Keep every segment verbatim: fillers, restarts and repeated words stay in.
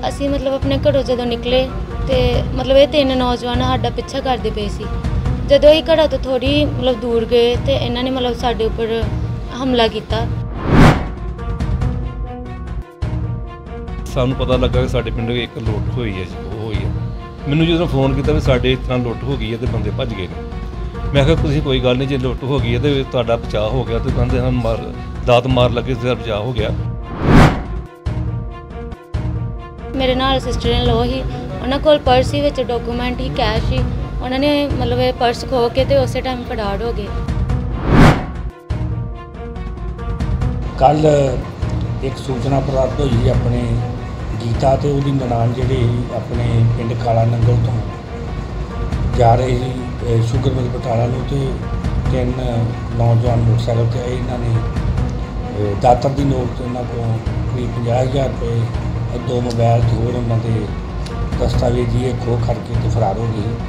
ਅਸੀਂ मतलब अपने घरों जदों निकले तो मतलब ये तीन नौजवान साडा पिछा करते पे सी। जदों ही घरों तो थोड़ी मतलब दूर गए तो इन्होंने मतलब साडे उपर हमला किया। सानू पता लगा कि साडे पिंड एक लुੱਟ होई है जी, वो होई है। मैनू जो फोन किया भी साडे इस तरह लुੱਟ हो गई है तो बंदे भज गए ने। मैं कहा तुसीं कोई गल नहीं, जो लुੱਟ हो गई है तो तुहाडा बचाव हो गया, तो कहते हम मार दात मार लगे तो बचाव हो गया। मेरे नाल सिस्टर इन लॉ ही, उन्होंने कोल पर्स ही विच डॉक्यूमेंट ही कैश ही, उन्होंने मतलब ये पर्स खो के तो उस टाइम फरार हो गए। कल एक सूचना प्राप्त हुई अपने गीता तो वो ननान जी अपने पिंड काला नंगल तो जा रहे ही शुगर मिल बटाला में, तो तीन नौजवान मोटरसाइकिल पर आए। इन्होंने दातर की नोट इन्हों को करीब पचास हज़ार रुपये, दो मोबाइल तो होर उन्होंने दस्तावेज ये खो करके तो फरार हो गए।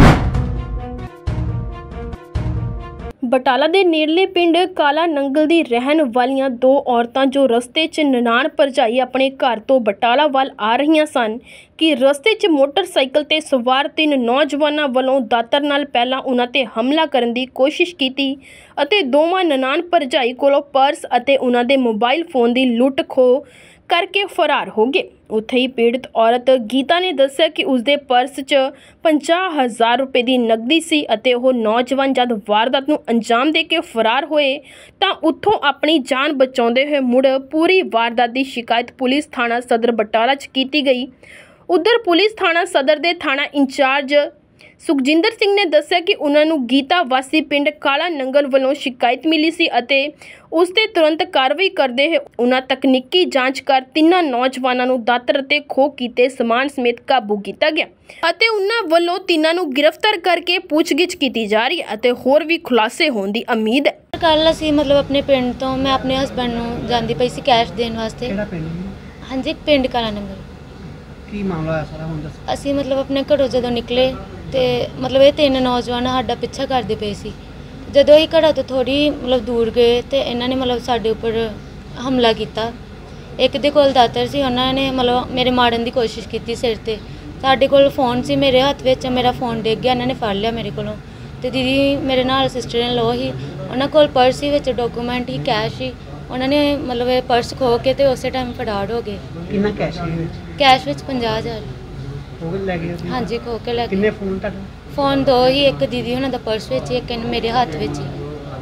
बटाला दे नेड़ले पिंड काला नंगल दी रहन वालियां दो औरतां जो रस्ते च ननान भरजाई अपने घर तो बटाला वाल आ रही सन कि रस्ते च मोटरसाइकिल ते सवार तीन नौजवानों वालों दातर नाल पहला उन्हां ते हमला करन दी कोशिश कीती अते दोवां ननान भरजाई कोलों पर्स अते उन्हां दे मोबाइल फोन दी लुੱਟ खो करके फरार हो गए। उत्थे ही पीड़ित औरत गीता ने दस्सिया कि उसके पर्स च पचास हज़ार रुपए की नकदी सी अते वो नौजवान जद वारदात नूं अंजाम दे के फरार होए तां उत्थों अपनी जान बचाउंदे होए मुड़ पूरी वारदात की शिकायत पुलिस थाणा सदर बटाला च कीती गई। उधर पुलिस थाणा सदर के थाणा इंचार्ज सुखजिंदर सिंह ने दस्सिया कि उन्होंने गीता वासी पिंड काला नंगल वालों शिकायत मिली सी अते उस ते तुरंत कार्रवाई करते हुए उन्हें तकनीकी जांच कर तिन्ना नौजवानों नूं दातर अते खो कीते समान समेत काबू किया गया अते उन्हां वालों तिन्हां नूं गिरफ्तार करके पूछगिछ की जा रही है अते होर भी खुलासे होने की उम्मीद है। कल असीं मतलब अपने पिंड तो मैं अपने हसबैंड नूं जांदी पई सी कैश देण वास्ते। हाँ जी, पिंड काला नंगल। की मामला है सारा हुण दस। असीं मतलब अपने घरों जदों निकले तो मतलब ये तीन नौजवान साडा पिछा करते पे सी। जदों ही घरों तो थोड़ी मतलब दूर गए तो इन्होंने मतलब साडे उपर हमला किया। एक दे कोल दातर सी, उन्होंने मतलब मेरे मारन की कोशिश की सिर ते। साडे कोल फोन सी मेरे हत्थ विच, मेरा फोन डिग गया, इन्होंने फड़ लिया मेरे कोलों। तो दीदी मेरे नाल सिस्टर इन लॉ ही, उन्होंने कोल पर्स ही विच डॉक्यूमेंट ही कैश ही, उन्होंने मतलब ये पर्स खो के तो उस टाइम फरार हो गए। कितना कैश है? कैश विच पचास हज़ार। हाँ जी, खो के लगे। कितने फोन तक? फोन दो ही, एक दीदी उन्हों का पर्स विच, एक मेरे हाथ विच ही।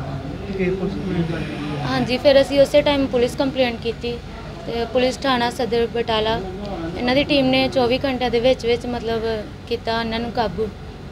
हाँ जी, फिर असी उस टाइम पुलिस कंप्लेंट की तो पुलिस थाना सदर बटाला इन्हों की टीम ने चौबी घंटे के विच विच मतलब किया इन्हों काबू।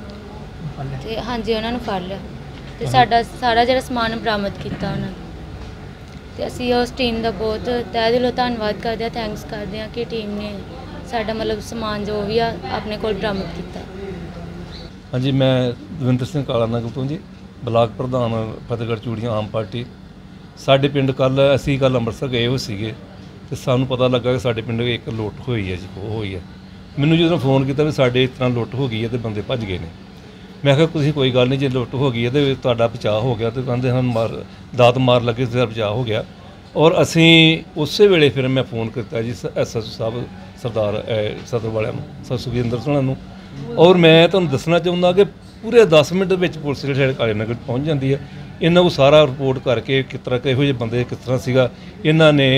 तो हाँ जी, उन्होंने फड़ लिया तो साडा सारा जो समान बरामद किया उन्होंने। तो असी उस टीम का बहुत तह दिलों धन्नवाद करते हैं, थैंक्स करते हैं कि टीम ने साडा मतलब समान जो भी आ अपने कोल बरामद किया। हाँ जी, मैं दविंदर सिंह काला नंगल तो जी, ब्लाक प्रधान फतेहगढ़ चूड़ियां आम पार्टी। साडे पिंड कल असी कल अंमृतसर गए हुए सीगे ते सानू पता लगा कि साडे पिंड एक लुੱਟ होई है जी, वो होई है। मैनू जो फोन किया भी साडे इस तरह लुੱਟ हो गई है तो बंदे भज गए ने। मैं कहा तुसीं कोई गल नहीं, जो लुੱਟ हो गई है तो तुहाडा बचाव हो गया, तो कहते हम मार दात मार लगे तो बचाव हो गया। और असी उस वेले फिर मैं फोन किया जी एस एच साहब सरदार सदर वाले सर सुखजिंदर सिंह नूं। और मैं तुहानूं दसना चाहुंदा कि पूरे दस मिनट में पुलिस जो काले नंगल पहुँच जाती है। इन्हों को सारा रिपोर्ट करके किस तरह किहो जिहे बंदे किस तरह सीगा, इन्हों ने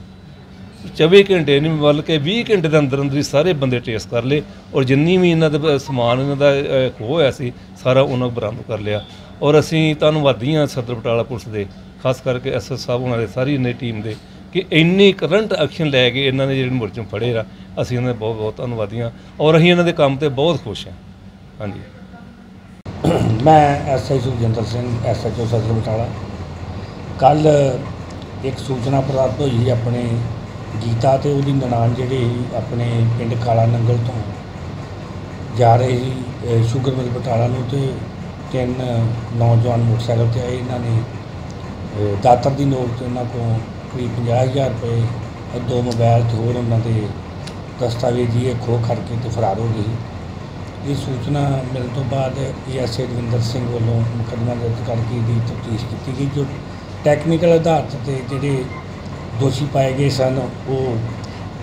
चौबी घंटे नहीं बल्कि बीस घंटे के अंदर अंदर ही सारे बंदे ट्रेस कर ले और जिन्नी भी इन्हों का समान इन्हों का खो होया सी सारा उन्होंने बरामद कर लिया। और असी धन्नवादी हाँ सदर बटाला पुलिस के, खास करके एस एस साहब उन्होंने सारी इन्नी टीम के कि इन्नी करंट एक्शन लैके इन्होंने जो मुलजम फड़े आ, असी इन्होंने बहुत बहुत धन्नवादी हाँ और अं इन्होंने काम से बहुत खुश हैं। हाँ जी, मैं S I Sukhjinder Singh S H O Sadar Batala. कल एक सूचना प्राप्त हुई अपने गीता तो वो ननान जी अपने पिंड काला नंगल तो जा रहे ही शुगर मिल बटाला में, तो तीन नौजवान मोटरसाइकिल पर आए। इन्होंने दातर की नोट इन्हों को करीब पचास हज़ार रुपये, दो मोबाइल तो होर उन्होंने दस्तावेज ये खो करके तो फरार हो गई। ये सूचना मिलने तो बाद A S I Davinder Singh वालों मुकदमा दर्ज करके दी तफ्तीश की गई। जो टैक्नीकल आधार पर जोड़े दोषी पाए गए सन वो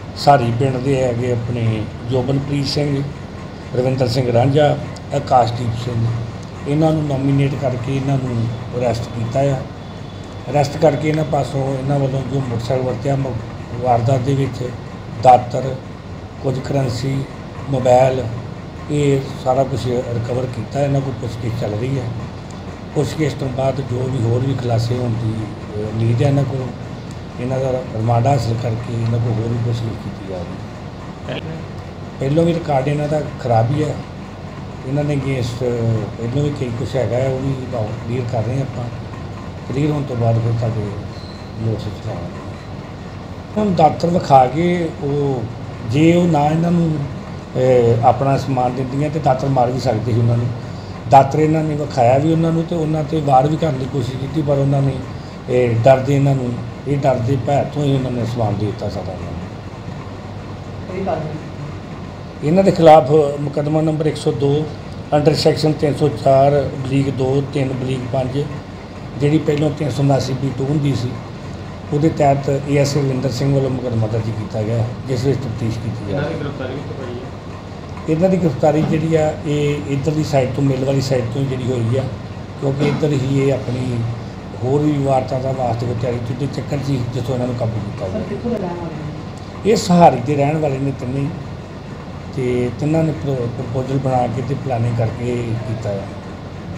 ਸਾਰੀ ਪਿੰਡ ਦੇ ਹੈਗੇ ਆਪਣੇ ਜੋਬਨਪ੍ਰੀਤ ਸਿੰਘ, ਰਵਿੰਦਰ ਸਿੰਘ ਰਾਂਝਾ, ਆਕਾਸ਼ਦੀਪ ਸਿੰਘ, ਇਹਨਾਂ ਨੂੰ ਨੋਮੀਨੇਟ ਕਰਕੇ ਇਹਨਾਂ ਨੂੰ ਅਰੈਸਟ ਕੀਤਾ ਆ। ਅਰੈਸਟ ਕਰਕੇ ਇਹਨਾਂ ਪਾਸੋਂ ਇਹਨਾਂ ਵੱਲੋਂ ਜੋ ਮੋਟਰਸਾਈਕਲ ਵਰਤਿਆ ਮ- ਵਾਰਦਾਤ ਦੇ ਵਿੱਚ ਦਾਤਰ, ਕੁਝ ਕਰੰਸੀ, ਮੋਬਾਈਲ, ਇਹ ਸਾਰਾ ਕੁਝ ਰਿਕਵਰ ਕੀਤਾ। ਇਹਨਾਂ ਕੋਲ ਪੁੱਛਗਿੱਛ ਚੱਲ ਰਹੀ ਹੈ। ਪੁੱਛਗਿੱਛ ਤੋਂ ਬਾਅਦ ਜੋ ਵੀ ਹੋਰ ਵੀ ਖੁਲਾਸੇ ਹੋਣ ਦੀ ਅ, ਉਮੀਦ ਹੈ ਇਹਨਾਂ ਕੋਲ। ਇਹਨਾਂ ਦਾ ਰਿਮਾਂਡ ਹਾਸਲ ਕਰਕੇ ਇਹਨਾਂ ਕੋਲ ਹੋਰ ਵੀ ਪੁੱਛਗਿੱਛ ਕੀਤੀ ਜਾ ਰਹੀ ਹੈ। ਪਹਿਲੋਂ ਵੀ ਰਿਕਾਰਡ ਇਹਨਾਂ ਦਾ ਖਰਾਬ ਹੀ ਹੈ। ਇਹਨਾਂ ਨੇ ਅਗੇਂਸਟ ਪਹਿਲੋਂ ਵੀ ਕਈ ਕੁਛ ਹੈਗਾ ਹੈ, ਉਹ ਵੀ ਕਲੀਅਰ ਕਰ ਰਹੇ ਹਾਂ ਆਪਾਂ। ਕਲੀਅਰ ਹੋਣ ਤੋਂ ਬਾਅਦ ਫਿਰ ਤੁਹਾਡੇ ਨੋਟਿਸ ਚਲਾਵਾਂਗੇ। ਹੁਣ ਦਾਤਰ ਵਿਖਾ ਕੇ ਉਹ ਜੇ ਉਹ ਨਾ ਇਹਨਾਂ ਨੂੰ ਅ, ਆਪਣਾ ਸਮਾਨ ਦਿੰਦੀਆਂ ਤੇ ਦਾਤਰ ਮਾਰ ਵੀ ਸਕਦੇ ਸੀ ਉਹਨਾਂ ਨੂੰ। ਦਾਤਰ ਇਹਨਾਂ ਨੇ ਵਿਖਾਇਆ ਵੀ ਉਹਨਾਂ ਨੂੰ ਤੇ ਉਹਨਾਂ 'ਤੇ ਵਾਰ ਵੀ ਕਰਨ ਦੀ ਕੋਸ਼ਿਸ਼ ਕੀਤੀ, ਪਰ ਉਹਨਾਂ ਨੇ ਇਹ ਡਰਦੇ ਇਹਨਾਂ ਨੂੰ ਇਹ ਡਰਦੇ ਭੈ ਤੋਂ ਹੀ ਉਹਨਾਂ ਨੇ ਸਮਾਨ ਦੇ ਦਿੱਤਾ ਸਾਰਾ ਉਹਨਾਂ ਨੂੰ। ਕੋਈ ਕਾਰਵਾਈ ਇਹਨਾਂ ਦੇ ਖਿਲਾਫ ਮੁਕੱਦਮਾ ਨੰਬਰ ਇੱਕ ਸੌ ਦੋ ਅੰਡਰ ਸੈਕਸ਼ਨ ਤਿੰਨ ਸੌ ਚਾਰ ਬਲੀਕ ਦੋ ਤਿੰਨ ਬਲੀਕ ਪੰਜ, ਜਿਹੜੀ ਪਹਿਲਾਂ ਤਿੰਨ ਸੌ ਉਨਾਸੀ ਬੀ ਟੂ ਹੁੰਦੀ ਸੀ, ਉਹਦੇ ਤਹਿਤ ਏ ਐਸ ਰਵਿੰਦਰ ਸਿੰਘ ਵੱਲੋਂ ਮੁਕੱਦਮਾ ਦਰਜ ਕੀਤਾ ਗਿਆ, ਜਿਸ ਵਿੱਚ ਤਫਤੀਸ਼ ਕੀਤੀ ਜਾ ਰਹੀ ਹੈ। ਇਹਨਾਂ ਦੀ ਗ੍ਰਿਫਤਾਰੀ ਜਿਹੜੀ ਆ ਇਹ ਇੱਧਰ ਦੀ ਸਾਈਡ ਤੋਂ, ਮਿਲ ਵਾਲੀ ਸਾਈਡ ਤੋਂ ਜਿਹੜੀ ਹੋਈ ਆ, ਕਿਉਂਕਿ ਇੱਧਰ ਹੀ ਇਹ ਆਪਣੀ ਹੋਰ ਵੀ ਵਾਰਦਾਤਾਂ ਵਾਸਤੇ ਕੋਈ ਤਿਆਰੀ ਤੁੱਦੇ ਚੱਕਰ 'ਚ ਹੀ ਜਿੱਥੋਂ ਇਹਨਾਂ ਨੂੰ ਕਾਬੂ ਕੀਤਾ ਸਰ ਗਿਆ। ਕਿੱਥੋਂ ਦੇ ਰਹਿਣ ਵਾਲੇ ਨੇ? ਇਹ ਸਹਾਰੀ ਦੇ ਰਹਿਣ ਵਾਲੇ ਨੇ ਤਿੰਨੇ, ਤੇ ਤਿੰਨਾਂ ਨੇ ਪ੍ਰਪੋਜ਼ਲ ਬਣਾ ਕੇ ਤੇ ਪਲਾਨਿੰਗ ਕਰਕੇ ਕੀਤਾ ਹੈ।